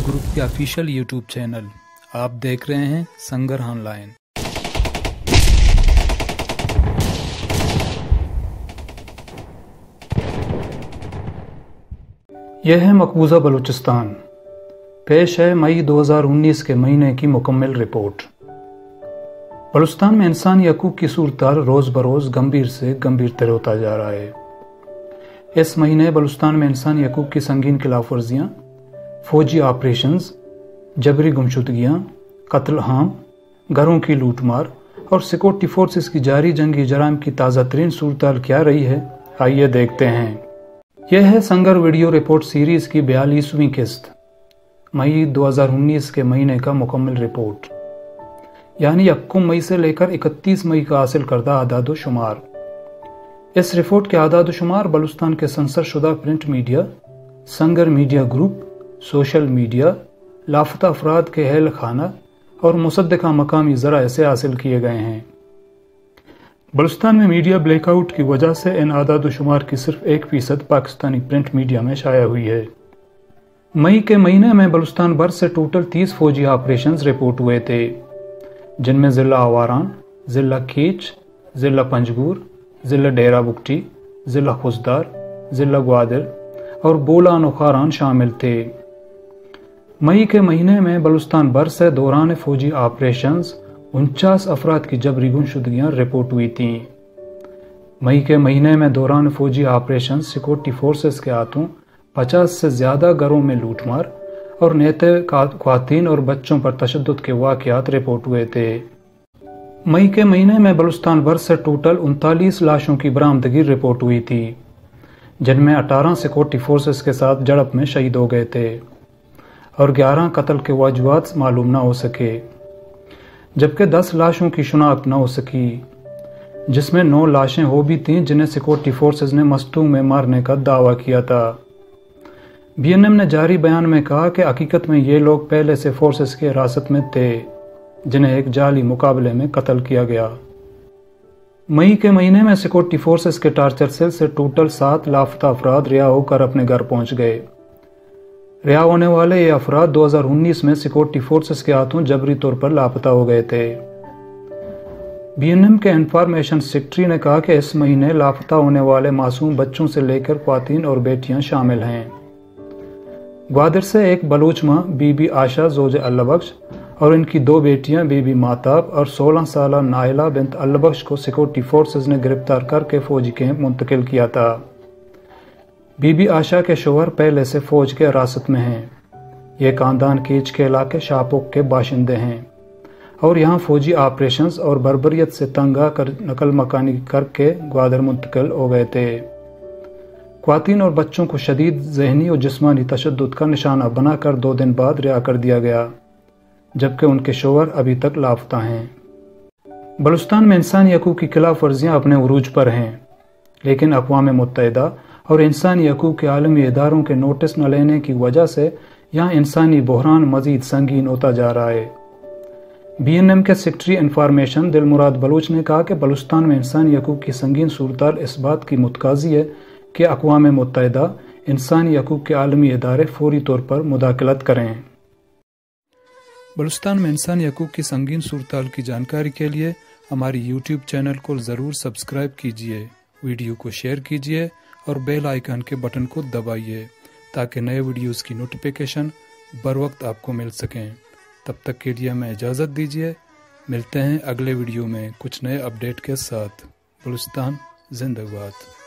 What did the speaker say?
Group के official YouTube channel. आप देख रहे हैं संगर ऑनलाइन। यह है मकबूजा बलूचिस्तान। पेश है मई 2019 के महीने की मुकम्मल रिपोर्ट। बलूचिस्तान में इंसानी हकूक़ की सूरत रोज़ बरोज़ गंभीर से गंभीरतर होता जा रहा है। इस महीने बलूचिस्तान में इंसानी हकूक़ की संगीन खिलाफ वर्जियाँ, फौजी ऑपरेशंस, जबरी गुमशुदगियाँ, कत्ल आम, घरों की लूटमार और सिक्योरिटी फोर्सेस की जारी जंगी जराइम की ताज़ा तरीन सूरत क्या रही है, आइए देखते हैं। यह है संगर वीडियो रिपोर्ट सीरीज़ की 42वीं किस्त, मई 2019 के महीने का मुकम्मल रिपोर्ट, यानी 1 मई से लेकर 31 मई का हासिल करदा आदाद शुमार। इस रिपोर्ट के आदाद शुमार बलूचिस्तान के सेंसर शुदा print media, Sangar media group, social media, लापता अफराद के अहल खाना और मुसद्दका मकामी ज़राए से हासिल किए गए हैं। बलूचिस्तान में मीडिया ब्लैकआउट की वजह से इन आदाद शुमार की सिर्फ 1% पाकिस्तानी प्रिंट मीडिया में शाया हुई है। मई के महीने में बलूचिस्तान भर से टोटल 30 फौजी ऑपरेशंस रिपोर्ट हुए थे, जिनमें ज़िला आवारान, ज़िला कीच, ज़िला पंजगूर, ज़िला डेरा बुगटी, ज़िला खुशदार, ज़िला ग्वादर और बोलान और खारान शामिल थे। मई के महीने में बलूचिस्तान भर से दौरान फौजी ऑपरेशंस 49 अफराद की जबरी गुमशुदगियाँ रिपोर्ट हुई थीं। मई के महीने में दौरान फौजी ऑपरेशन सिक्योरिटी फोर्सेस के हाथों 50 से ज़्यादा घरों में लूटमार और नेते ख्वातीन और बच्चों पर तशद्दुद के वाक़यात रिपोर्ट हुए थे। मई के महीने में बलूचिस्तान भर से टोटल 39 लाशों की बरामदगी रिपोर्ट हुई थी, जिनमें 18 सिक्योरिटी फोर्सेस के साथ झड़प में शहीद हो गए थे और 11 कत्ल के वजूहात मालूम न हो सके, जबकि 10 लाशों की शिनाख्त न हो सकी, जिसमें 9 लाशें वो भी थीं जिन्हें सिक्योरिटी फोर्सेस ने मस्तूम में मारने का दावा किया था। BNM ने जारी बयान में कहा कि हकीकत में ये लोग पहले से फोर्सेस की हिरासत में थे, जिन्हें एक जाली मुकाबले में कत्ल किया गया। मई के महीने में सिक्योरिटी फोर्सेस के टार्चर सेल से टोटल 7 लापता अफराद रिहा होकर अपने घर पहुंच गए। रिहा होने वाले ये अफराद 2019 में सिक्योरिटी फोर्सेस के हाथों जबरी तौर पर लापता हो गए थे। BNM के इंफॉर्मेशन सेक्रेटरी ने कहा कि इस महीने लापता होने वाले मासूम बच्चों से लेकर ख्वातीन और बेटियां शामिल हैं। ग्वादर से एक बलूच माँ बीबी आशा जोज अल्लाबख्श और इनकी 2 बेटियां बीबी माताब और 16 साल नाइला बिन्त अल्लाबख्श को सिक्योरिटी फोर्सेस ने गिरफ्तार करके फौजी कैंप मुंतकिल किया था। बीबी आशा के शोहर पहले से फौज के हिरासत में हैं। ये खानदान कीच के इलाके शाहपुर के बाशिंदे हैं और यहाँ फौजी ऑपरेशंस और बर्बरियत से तंग आकर नकल मकानी करके ग्वादर मुंतकिल हो गए थे। ख्वातीन और बच्चों को शदीद ज़हनी और जिस्मानी तशद्दुद का निशाना बनाकर 2 दिन बाद रिहा कर दिया गया, जबकि उनके शोहर अभी तक लापता हैं। बलूचिस्तान में इंसानी हकूक़ की खिलाफ वर्जियाँ अपने उरूज पर हैं, लेकिन अक़वाम मुत्तहिदा और इंसानी हकूक़ के आलमी इदारों के नोटिस न लेने की वजह से यहाँ इंसानी बहरान मज़ीद संगीन होता जा रहा है। BNM के सेक्रेटरी इंफॉर्मेशन दिलमुराद बलूच ने कहा कि बलूचिस्तान में इंसानी हकूक़ की संगीन सूरत इस बात की मुतकाज़ी है कि अक़वाम मुत्तहिदा इंसानी हकूक़ के आलमी इदारे फौरी तौर पर मुदाखलत करें। बलूचिस्तान में इंसानी हकूक़ की संगीन सूरत की जानकारी के लिए हमारी YouTube चैनल को ज़रूर सब्सक्राइब कीजिए, वीडियो को शेयर कीजिए और बेल आइकन के बटन को दबाइए ताकि नए वीडियोस की नोटिफिकेशन बर वक्त आपको मिल सकें। तब तक के लिए हमें इजाज़त दीजिए। मिलते हैं अगले वीडियो में कुछ नए अपडेट के साथ। बलूचिस्तान जिंदाबाद।